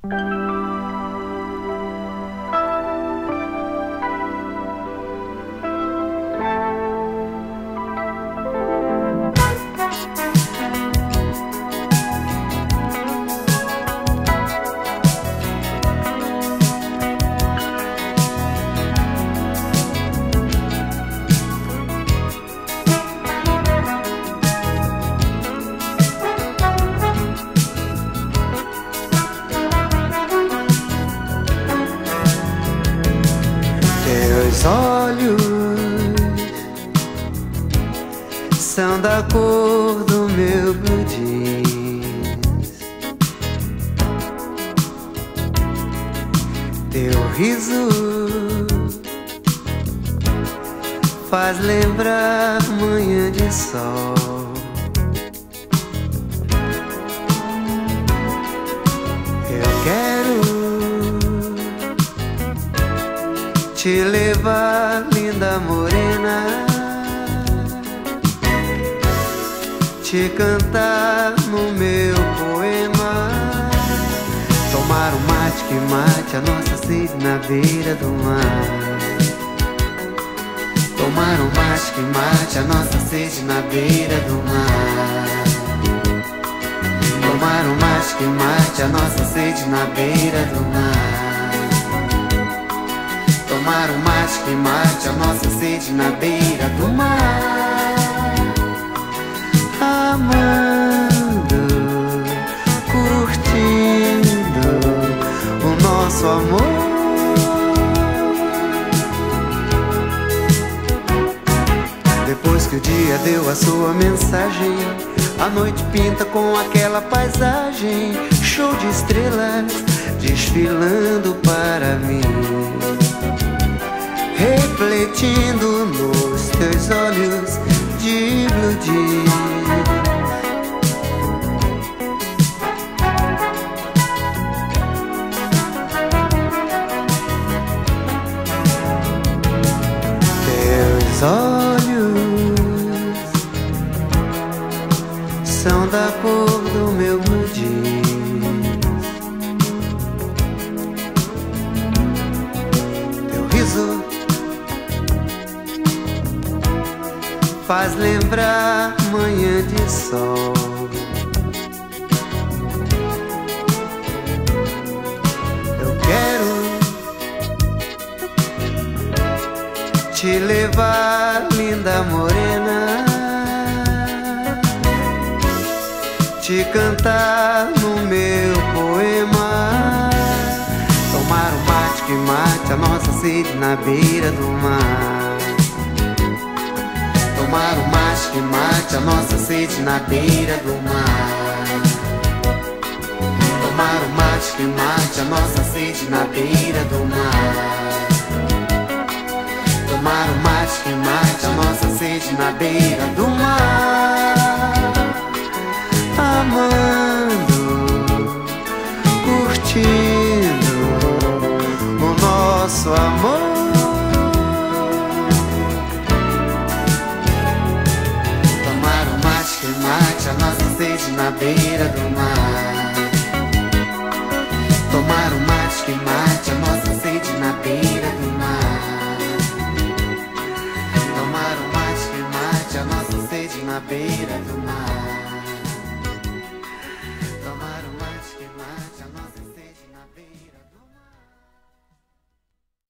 Teus olhos são da cor do meu blue jeans. Teu riso faz lembrar manhã de sol. Eu quero te levar, linda morena, te cantar no meu poema, tomar um mate que mate a nossa sede na beira do mar. Tomar um mate que mate a nossa sede na beira do mar. Tomar um mate que mate a nossa sede na beira do mar. Tomar um mate que mate a nossa sede na beira do mar. Amando, curtindo o nosso amor. Depois que o dia deu a sua mensagem, a noite pinta com aquela paisagem, show de estrelas desfilando para mim, refletindo nos teus olhos de blue jeans. Teus olhos são da cor do meu blue jeans. Teu riso faz lembrar manhã de sol. Eu quero te levar, linda morena, te cantar no meu poema, tomar um mate que mate a nossa sede na beira do mar. Tomar um mate que mate a nossa sede na beira do mar. Tomar um mate que mate a nossa sede na beira do mar. Tomar um mate que mate a nossa sede na beira do mar. Amando, curtindo o nosso amor. Tomar um mate que mate a nossa sede na beira do mar. Tomar um mate que mate